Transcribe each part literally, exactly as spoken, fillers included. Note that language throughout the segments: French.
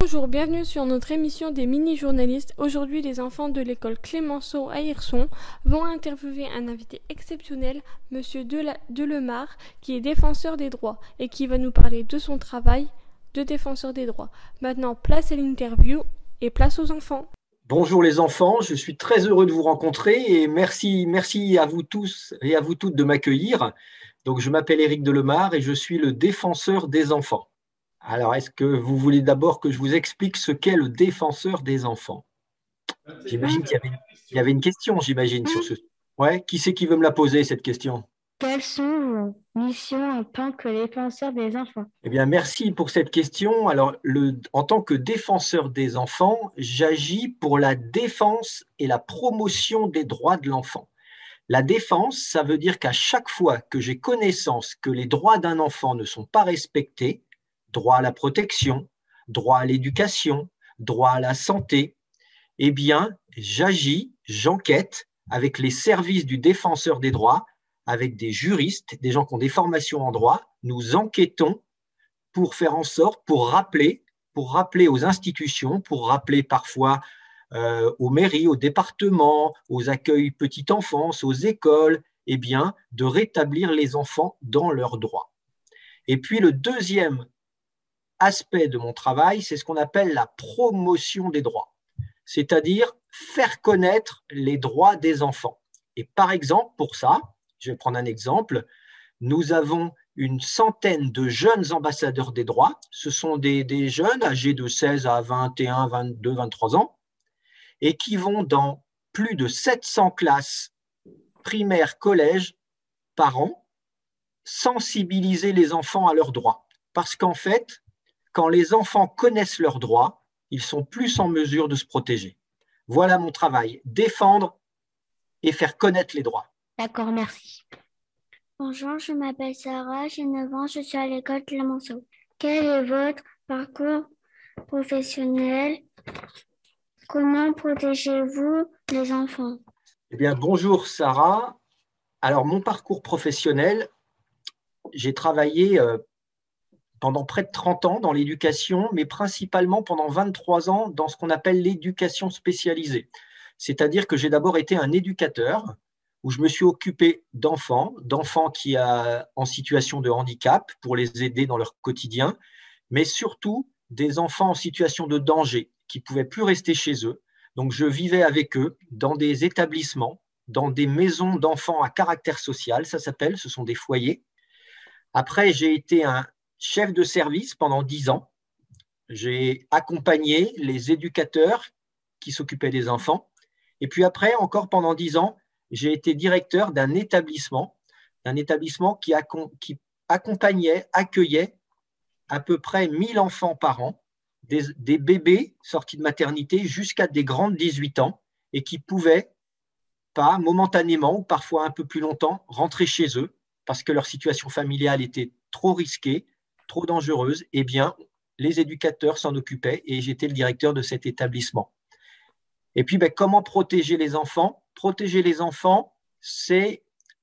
Bonjour, bienvenue sur notre émission des mini-journalistes. Aujourd'hui, les enfants de l'école Clémenceau à Hirson vont interviewer un invité exceptionnel, Monsieur Dela- Delemare, qui est défenseur des droits et qui va nous parler de son travail de défenseur des droits. Maintenant, place à l'interview et place aux enfants. Bonjour les enfants, je suis très heureux de vous rencontrer et merci, merci à vous tous et à vous toutes de m'accueillir. Donc, je m'appelle Éric Delemare et je suis le défenseur des enfants. Alors, est-ce que vous voulez d'abord que je vous explique ce qu'est le défenseur des enfants? J'imagine qu'il y avait, il y avait une question, j'imagine, sur ce. Ouais, qui c'est qui veut me la poser, cette question? Quelles sont vos missions en tant que défenseur des enfants? Eh bien, merci pour cette question. Alors, le, en tant que défenseur des enfants, j'agis pour la défense et la promotion des droits de l'enfant. La défense, ça veut dire qu'à chaque fois que j'ai connaissance que les droits d'un enfant ne sont pas respectés, droit à la protection, droit à l'éducation, droit à la santé, eh bien, j'agis, j'enquête avec les services du défenseur des droits, avec des juristes, des gens qui ont des formations en droit. Nous enquêtons pour faire en sorte, pour rappeler, pour rappeler aux institutions, pour rappeler parfois euh, aux mairies, aux départements, aux accueils petite enfance, aux écoles, eh bien, de rétablir les enfants dans leurs droits. Et puis le deuxième aspect de mon travail, c'est ce qu'on appelle la promotion des droits, c'est-à-dire faire connaître les droits des enfants. Et par exemple, pour ça, je vais prendre un exemple, nous avons une centaine de jeunes ambassadeurs des droits. Ce sont des, des jeunes âgés de seize à vingt et un, vingt-deux, vingt-trois ans et qui vont dans plus de sept cents classes primaires, collèges par an, sensibiliser les enfants à leurs droits. Parce qu'en fait, quand les enfants connaissent leurs droits, ils sont plus en mesure de se protéger. Voilà mon travail, défendre et faire connaître les droits. D'accord, merci. Bonjour, je m'appelle Sarah, j'ai neuf ans, je suis à l'école Clémenceau. Quel est votre parcours professionnel? Comment protégez-vous les enfants? Eh bien, bonjour Sarah. Alors, mon parcours professionnel, j'ai travaillé euh, pendant près de trente ans dans l'éducation, mais principalement pendant vingt-trois ans dans ce qu'on appelle l'éducation spécialisée. C'est-à-dire que j'ai d'abord été un éducateur où je me suis occupé d'enfants, d'enfants qui sont en situation de handicap pour les aider dans leur quotidien, mais surtout des enfants en situation de danger qui ne pouvaient plus rester chez eux. Donc, je vivais avec eux dans des établissements, dans des maisons d'enfants à caractère social, ça s'appelle, ce sont des foyers. Après, j'ai été un chef de service pendant dix ans. J'ai accompagné les éducateurs qui s'occupaient des enfants. Et puis après, encore pendant dix ans, j'ai été directeur d'un établissement, d'un établissement qui, qui accompagnait, accueillait à peu près mille enfants par an, des, des bébés sortis de maternité jusqu'à des grands de dix-huit ans et qui pouvaient pas, momentanément ou parfois un peu plus longtemps, rentrer chez eux parce que leur situation familiale était trop risquée, trop dangereuse. Eh bien, les éducateurs s'en occupaient et j'étais le directeur de cet établissement. Et puis, ben, comment protéger les enfants? Protéger les enfants, c'est,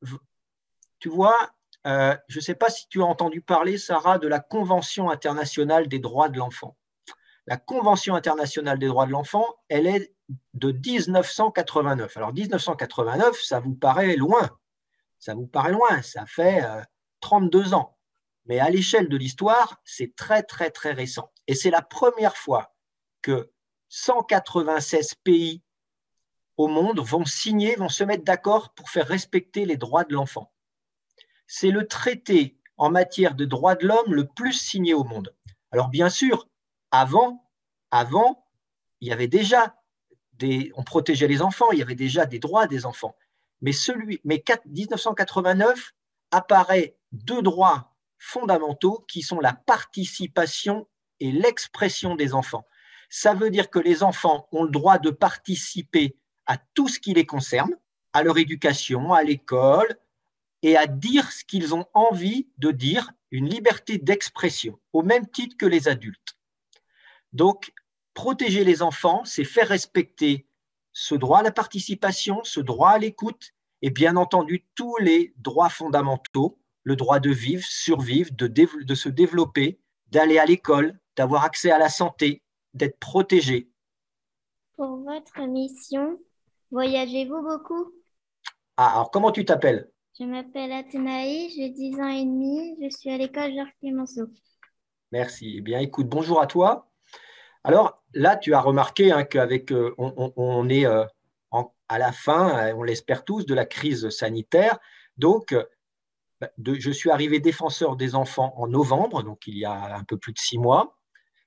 tu vois, euh, je ne sais pas si tu as entendu parler, Sarah, de la Convention internationale des droits de l'enfant. La Convention internationale des droits de l'enfant, elle est de dix-neuf cent quatre-vingt-neuf. Alors, dix-neuf cent quatre-vingt-neuf, ça vous paraît loin. Ça vous paraît loin, ça fait euh, trente-deux ans. Mais à l'échelle de l'histoire, c'est très, très, très récent. Et c'est la première fois que cent quatre-vingt-seize pays au monde vont signer, vont se mettre d'accord pour faire respecter les droits de l'enfant. C'est le traité en matière de droits de l'homme le plus signé au monde. Alors bien sûr, avant, avant, il y avait déjà des, on protégeait les enfants, il y avait déjà des droits des enfants. Mais, celui, mais dix-neuf cent quatre-vingt-neuf apparaît deux droits fondamentaux qui sont la participation et l'expression des enfants. Ça veut dire que les enfants ont le droit de participer à tout ce qui les concerne, à leur éducation, à l'école, et à dire ce qu'ils ont envie de dire, une liberté d'expression, au même titre que les adultes. Donc, protéger les enfants, c'est faire respecter ce droit à la participation, ce droit à l'écoute, et bien entendu tous les droits fondamentaux, le droit de vivre, survivre, de, de se développer, d'aller à l'école, d'avoir accès à la santé, d'être protégés. Pour votre mission, voyagez-vous beaucoup? Ah, alors, comment tu t'appelles? Je m'appelle Athénaï, j'ai dix ans et demi, je suis à l'école Georges Clemenceau. Merci. Eh bien, écoute, bonjour à toi. Alors, là, tu as remarqué hein, qu'avec, euh, on, on, on est euh, en, à la fin, on l'espère tous, de la crise sanitaire. Donc, euh, de, je suis arrivé défenseur des enfants en novembre, donc il y a un peu plus de six mois.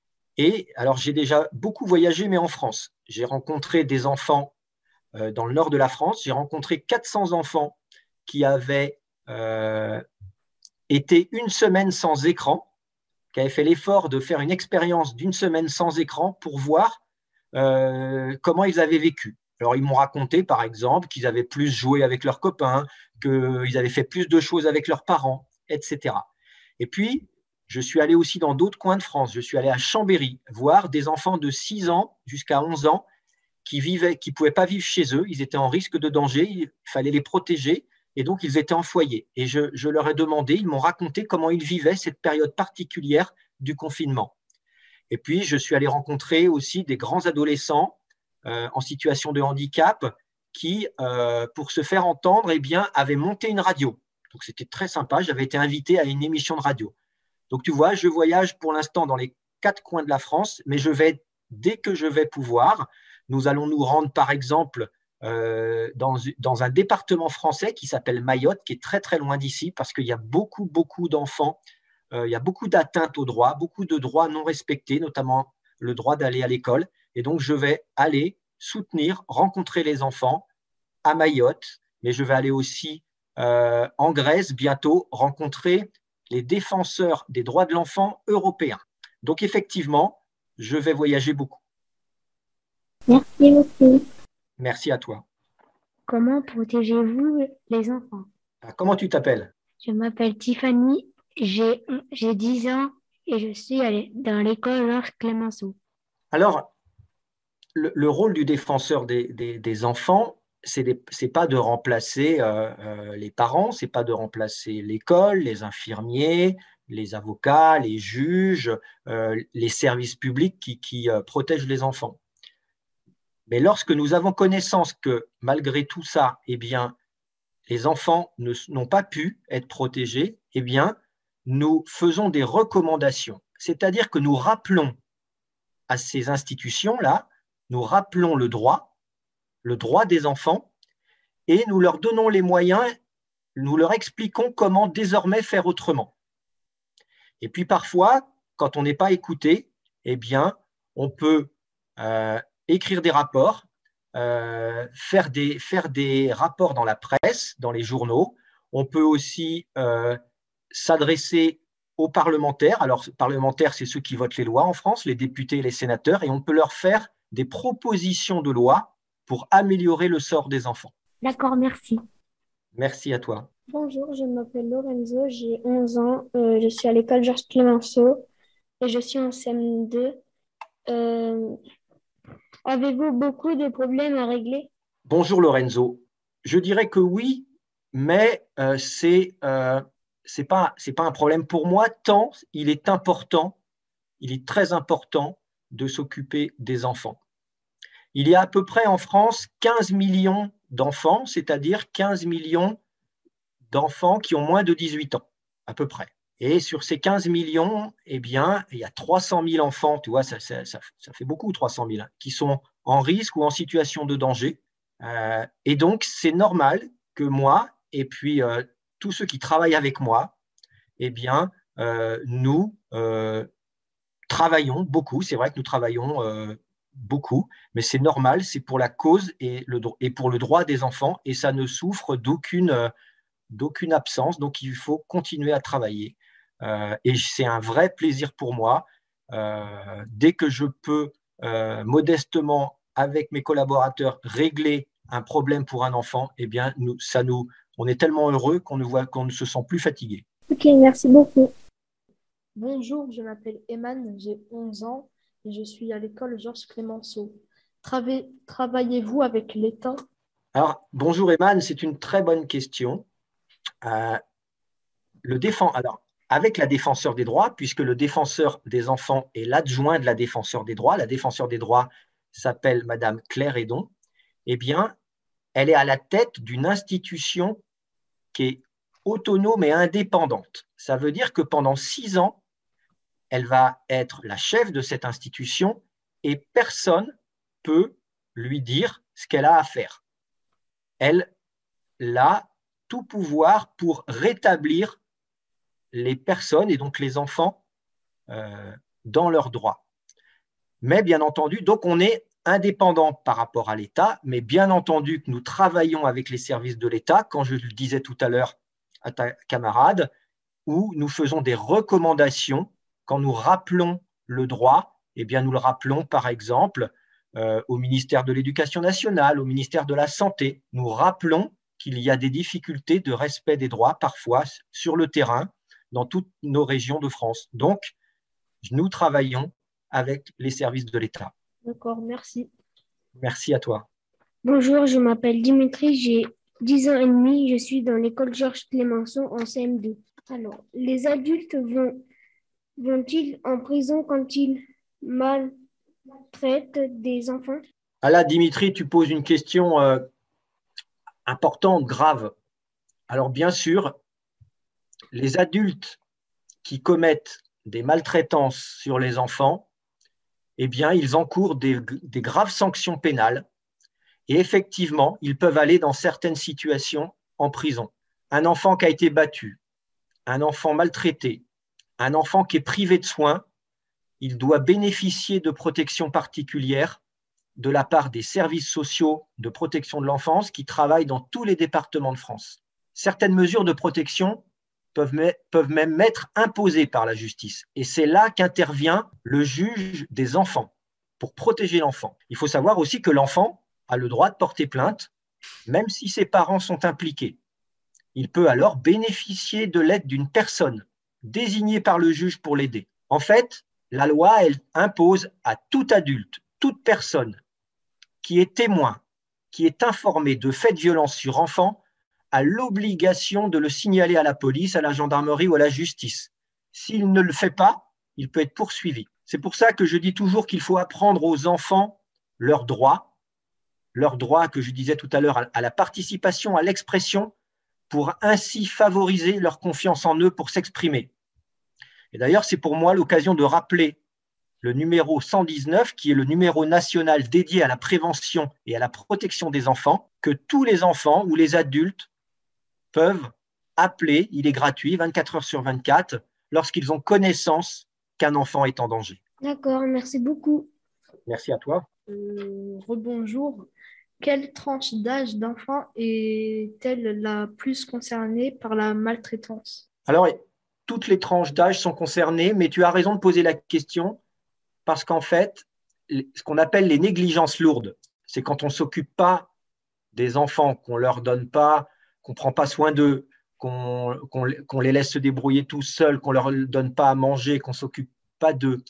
Et alors, j'ai déjà beaucoup voyagé, mais en France. J'ai rencontré des enfants euh, dans le nord de la France. J'ai rencontré quatre cents enfants qui avaient euh, été une semaine sans écran, qui avaient fait l'effort de faire une expérience d'une semaine sans écran pour voir euh, comment ils avaient vécu. Alors, ils m'ont raconté, par exemple, qu'ils avaient plus joué avec leurs copains, qu'ils avaient fait plus de choses avec leurs parents, et cetera. Et puis, je suis allé aussi dans d'autres coins de France. Je suis allé à Chambéry voir des enfants de six ans jusqu'à onze ans qui vivaient, qui ne pouvaient pas vivre chez eux. Ils étaient en risque de danger. Il fallait les protéger. Et donc, ils étaient en foyer. Et je, je leur ai demandé, ils m'ont raconté comment ils vivaient cette période particulière du confinement. Et puis, je suis allé rencontrer aussi des grands adolescents euh, en situation de handicap qui, euh, pour se faire entendre, eh bien, avaient monté une radio. Donc, c'était très sympa. J'avais été invité à une émission de radio. Donc, tu vois, je voyage pour l'instant dans les quatre coins de la France, mais je vais, dès que je vais pouvoir, nous allons nous rendre, par exemple, euh, dans, dans un département français qui s'appelle Mayotte, qui est très, très loin d'ici, parce qu'il y a beaucoup, beaucoup d'enfants, euh, il y a beaucoup d'atteintes aux droits, beaucoup de droits non respectés, notamment le droit d'aller à l'école. Et donc, je vais aller soutenir, rencontrer les enfants à Mayotte, mais je vais aller aussi euh, en Grèce bientôt rencontrer les défenseurs des droits de l'enfant européens. Donc, effectivement, je vais voyager beaucoup. Merci beaucoup. Merci à toi. Comment protégez-vous les enfants? Comment tu t'appelles? Je m'appelle Tiffany, j'ai j'ai dix ans et je suis allée dans l'école Georges Clemenceau. Alors, le, le rôle du défenseur des, des, des enfants, ce n'est pas de remplacer euh, euh, les parents, ce n'est pas de remplacer l'école, les infirmiers, les avocats, les juges, euh, les services publics qui, qui euh, protègent les enfants. Mais lorsque nous avons connaissance que, malgré tout ça, eh bien, les enfants n'ont pas pu être protégés, eh bien, nous faisons des recommandations. C'est-à-dire que nous rappelons à ces institutions-là, nous rappelons le droit, le droit des enfants, et nous leur donnons les moyens, nous leur expliquons comment désormais faire autrement. Et puis parfois, quand on n'est pas écouté, eh bien, on peut euh, écrire des rapports, euh, faire, des, faire des rapports dans la presse, dans les journaux. On peut aussi euh, s'adresser aux parlementaires. Alors, parlementaires, c'est ceux qui votent les lois en France, les députés et les sénateurs, et on peut leur faire des propositions de loi pour améliorer le sort des enfants. D'accord, merci. Merci à toi. Bonjour, je m'appelle Lorenzo, j'ai onze ans, euh, je suis à l'école Georges Clemenceau et je suis en C M deux. Euh, avez-vous beaucoup de problèmes à régler? Bonjour Lorenzo. Je dirais que oui, mais euh, c'est euh, c'est pas c'est pas un problème pour moi tant il est important, il est très important de s'occuper des enfants. Il y a à peu près en France quinze millions d'enfants, c'est-à-dire quinze millions d'enfants qui ont moins de dix-huit ans, à peu près. Et sur ces quinze millions, eh bien, il y a trois cent mille enfants, tu vois, ça, ça, ça, ça fait beaucoup, trois cent mille, hein, qui sont en risque ou en situation de danger. Euh, et donc, c'est normal que moi, et puis euh, tous ceux qui travaillent avec moi, eh bien, euh, nous euh, travaillons beaucoup. C'est vrai que nous travaillons euh, beaucoup, mais c'est normal, c'est pour la cause et, le, et pour le droit des enfants, et ça ne souffre d'aucune... Euh, d'aucune absence, donc il faut continuer à travailler. Euh, et c'est un vrai plaisir pour moi. Euh, dès que je peux euh, modestement, avec mes collaborateurs, régler un problème pour un enfant, eh bien, nous, ça nous, on est tellement heureux qu'on ne, voit, qu'on ne se sent plus fatigué. Ok, merci beaucoup. Bonjour, je m'appelle Eman, j'ai onze ans et je suis à l'école Georges Clemenceau. Trava- Travaillez-vous avec l'État? Alors, bonjour Eman, c'est une très bonne question. Euh, le défend, alors, avec la défenseur des droits, puisque le défenseur des enfants est l'adjoint de la défenseur des droits. La défenseur des droits s'appelle Madame Claire Hédon. Eh bien, elle est à la tête d'une institution qui est autonome et indépendante. Ça veut dire que pendant six ans, elle va être la chef de cette institution et personne peut lui dire ce qu'elle a à faire. Elle a tout pouvoir pour rétablir les personnes et donc les enfants euh, dans leurs droits. Mais bien entendu, donc on est indépendant par rapport à l'État, mais bien entendu que nous travaillons avec les services de l'État, quand je le disais tout à l'heure à ta camarade, où nous faisons des recommandations. Quand nous rappelons le droit, eh bien nous le rappelons par exemple euh, au ministère de l'Éducation nationale, au ministère de la Santé. Nous rappelons qu'il y a des difficultés de respect des droits parfois sur le terrain dans toutes nos régions de France. Donc, nous travaillons avec les services de l'État. D'accord, merci. Merci à toi. Bonjour, je m'appelle Dimitri, j'ai dix ans et demi, je suis dans l'école Georges Clemenceau en C M deux. Alors, les adultes vont, vont-ils en prison quand ils maltraitent des enfants? Ah là, Dimitri, tu poses une question euh, importante, grave. Alors, bien sûr, les adultes qui commettent des maltraitances sur les enfants, eh bien, ils encourent des, des graves sanctions pénales et effectivement, ils peuvent aller dans certaines situations en prison. Un enfant qui a été battu, un enfant maltraité, un enfant qui est privé de soins, il doit bénéficier de protection particulière de la part des services sociaux de protection de l'enfance qui travaillent dans tous les départements de France. Certaines mesures de protection peuvent, peuvent même être imposées par la justice. Et c'est là qu'intervient le juge des enfants pour protéger l'enfant. Il faut savoir aussi que l'enfant a le droit de porter plainte, même si ses parents sont impliqués. Il peut alors bénéficier de l'aide d'une personne désignée par le juge pour l'aider. En fait, la loi, elle impose à tout adulte, toute personne qui est témoin, qui est informé de faits de violence sur enfant, a l'obligation de le signaler à la police, à la gendarmerie ou à la justice. S'il ne le fait pas, il peut être poursuivi. C'est pour ça que je dis toujours qu'il faut apprendre aux enfants leurs droits, leurs droits que je disais tout à l'heure à la participation, à l'expression, pour ainsi favoriser leur confiance en eux pour s'exprimer. Et d'ailleurs, c'est pour moi l'occasion de rappeler le numéro cent dix-neuf, qui est le numéro national dédié à la prévention et à la protection des enfants, que tous les enfants ou les adultes peuvent appeler, il est gratuit, vingt-quatre heures sur vingt-quatre, lorsqu'ils ont connaissance qu'un enfant est en danger. D'accord, merci beaucoup. Merci à toi. Euh, rebonjour. Quelle tranche d'âge d'enfant est-elle la plus concernée par la maltraitance? Alors, toutes les tranches d'âge sont concernées, mais tu as raison de poser la question parce qu'en fait, ce qu'on appelle les négligences lourdes, c'est quand on ne s'occupe pas des enfants, qu'on ne leur donne pas, qu'on ne prend pas soin d'eux, qu'on, qu'on, qu'on les laisse se débrouiller tout seuls, qu'on ne leur donne pas à manger, qu'on ne s'occupe pas d'eux,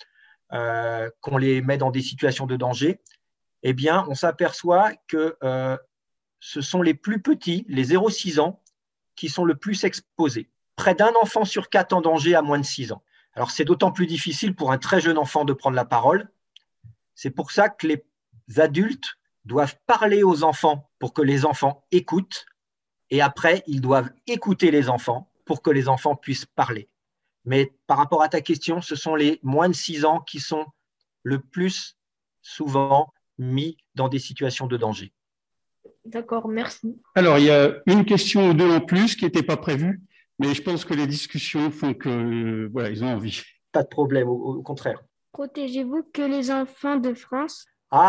euh, qu'on les met dans des situations de danger, eh bien, on s'aperçoit que euh, ce sont les plus petits, les zéro à six ans, qui sont le plus exposés. Près d'un enfant sur quatre en danger à moins de six ans. Alors, c'est d'autant plus difficile pour un très jeune enfant de prendre la parole. C'est pour ça que les adultes doivent parler aux enfants pour que les enfants écoutent. Et après, ils doivent écouter les enfants pour que les enfants puissent parler. Mais par rapport à ta question, ce sont les moins de six ans qui sont le plus souvent mis dans des situations de danger. D'accord, merci. Alors, il y a une question ou deux en plus qui n'était pas prévue, mais je pense que les discussions font que, euh, voilà, ils ont envie. Pas de problème, au, au contraire. Protégez-vous que les enfants de France?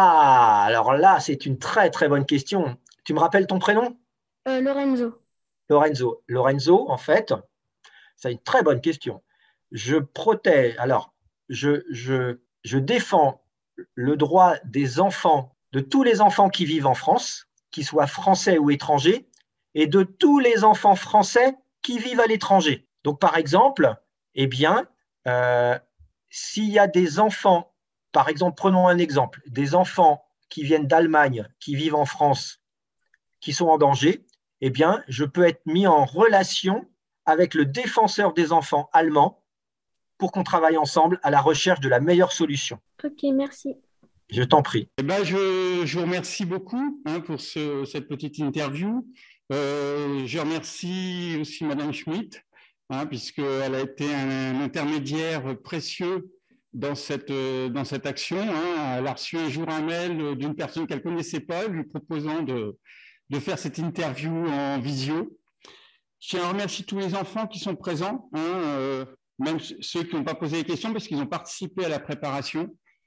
Ah, alors là, c'est une très très bonne question. Tu me rappelles ton prénom? euh, Lorenzo. Lorenzo. Lorenzo, en fait, c'est une très bonne question. Je protège, alors, je, je, je défends le droit des enfants, de tous les enfants qui vivent en France, qu'ils soient français ou étrangers, et de tous les enfants français qui vivent à l'étranger. Donc, par exemple, eh bien, euh, s'il y a des enfants, par exemple, prenons un exemple, des enfants qui viennent d'Allemagne, qui vivent en France, qui sont en danger, eh bien, je peux être mis en relation avec le défenseur des enfants allemand pour qu'on travaille ensemble à la recherche de la meilleure solution. Ok, merci. Je t'en prie. Eh ben, je, je vous remercie beaucoup hein, pour ce, cette petite interview. Euh, je remercie aussi Madame Schmitt, hein, puisqu'elle a été un, un intermédiaire précieux dans cette, dans cette action. Hein. Elle a reçu un jour un mail d'une personne qu'elle ne connaissait pas, lui proposant de, de faire cette interview en visio. Je tiens à remercier tous les enfants qui sont présents, hein, euh, même ceux qui n'ont pas posé les questions, parce qu'ils ont participé à la préparation.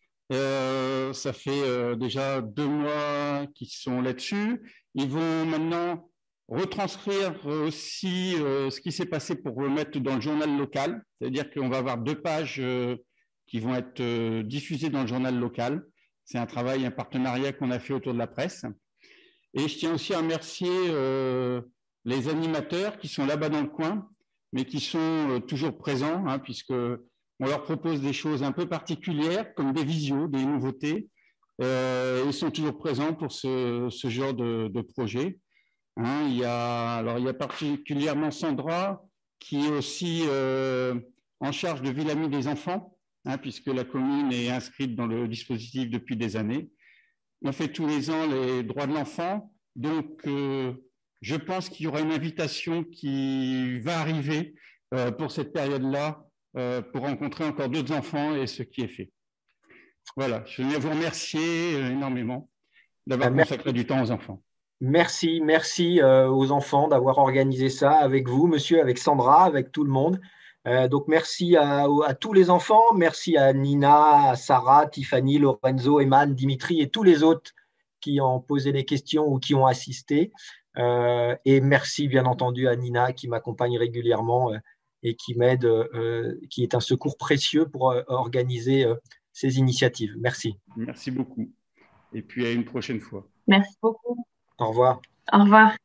Euh, ça fait euh, déjà deux mois qu'ils sont là-dessus. Ils vont maintenant retranscrire aussi euh, ce qui s'est passé pour le mettre dans le journal local. C'est-à-dire qu'on va avoir deux pages euh, qui vont être euh, diffusées dans le journal local. C'est un travail, un partenariat qu'on a fait autour de la presse. Et je tiens aussi à remercier euh, les animateurs qui sont là-bas dans le coin, mais qui sont euh, toujours présents, hein, puisque on leur propose des choses un peu particulières, comme des visios, des nouveautés. Euh, ils sont toujours présents pour ce, ce genre de, de projet. Hein, il, y a, alors, il y a particulièrement Sandra, qui est aussi euh, en charge de Ville Amie des enfants, hein, puisque la commune est inscrite dans le dispositif depuis des années. On fait tous les ans les droits de l'enfant. Donc, euh, je pense qu'il y aura une invitation qui va arriver euh, pour cette période-là, euh, pour rencontrer encore d'autres enfants et ce qui est fait. Voilà, je viens vous remercier énormément d'avoir Euh, consacré merci. du temps aux enfants. Merci, merci euh, aux enfants d'avoir organisé ça avec vous, monsieur, avec Sandra, avec tout le monde. Euh, donc, merci à, à tous les enfants. Merci à Nina, à Sarah, Tiffany, Lorenzo, Eman, Dimitri et tous les autres qui ont posé des questions ou qui ont assisté. Euh, et merci, bien entendu, à Nina qui m'accompagne régulièrement euh, et qui m'aide, euh, qui est un secours précieux pour euh, organiser euh, ces initiatives. Merci. Merci beaucoup. Et puis, à une prochaine fois. Merci beaucoup. Au revoir. Au revoir.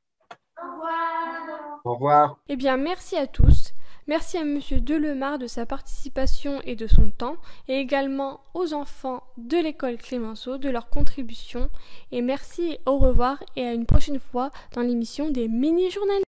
Au revoir. Eh bien, merci à tous. Merci à Monsieur Delemar de sa participation et de son temps, et également aux enfants de l'école Clémenceau de leur contribution. Et merci, au revoir et à une prochaine fois dans l'émission des mini-journalistes.